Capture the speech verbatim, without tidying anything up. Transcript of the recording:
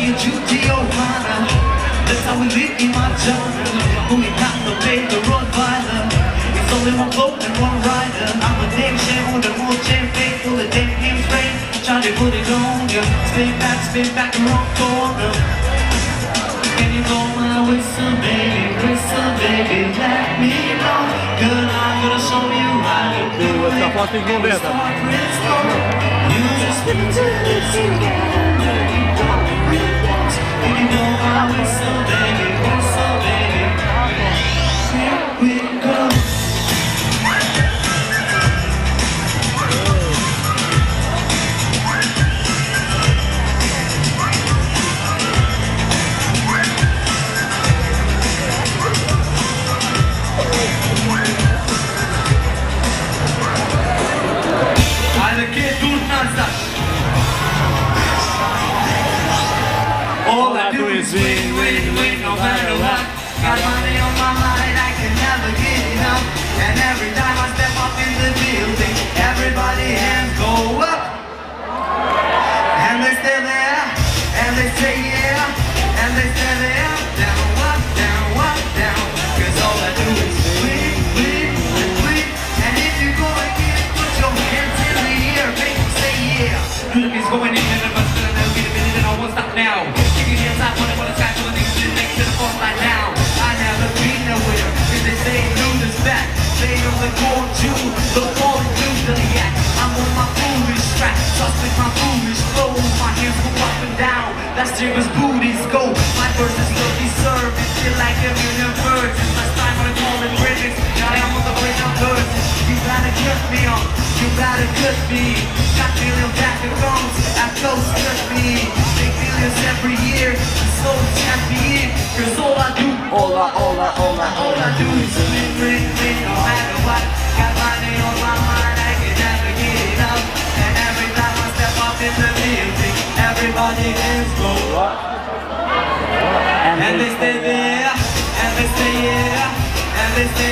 your duty, oh honor. That's how we live in my genre. Only not the way the road rider. It's only one boat and one rider. I'm a damn shame with a more jam faithful, the damn game's rain. Trying to put it on ya. Spin back, spin back, the wrong corner. Can you blow my whistle, baby, whistle, baby, let me know. Girl, I'm gonna show you how to do it. Start real slow. You just need to listen together. Can you blow my whistle, baby, whistle, baby. Here we go. All I do is win, win, win, no matter what. Got money on my mind, I can never get enough. And every time I step up in the building, everybody hands go up. And they stay there, and they say yeah, and they stay there, down, up, down, up, down. Cause all I do is win, win, win. And if you go again, put your hands in the air, make them say yeah. Look, it's going in and I'm gonna never get a minute and I won't stop now. I put it on the sky to the things that make it fall right now. I never been nowhere, cause they say lose is back. They on the gold jewel, the ball is blue to the yak. I'm on my foolish track, trust with my foolish flow. My hands go up and down, that's Jigger's booties go. My verses will be served, and feel like a million birds. It's my time on the golden remix, now I'm on the bridge of birds. You gotta cut me on, you gotta cut me. Got million back and comes, I close cut me. Make millions every year. So champion, cause all I do, all I, all I, all I, all I do is win, win, win, no matter what. Got money on my mind, I can never get it up. And every time I step up in the building, everybody hands go up. And they stay there, and they stay yeah, and they stay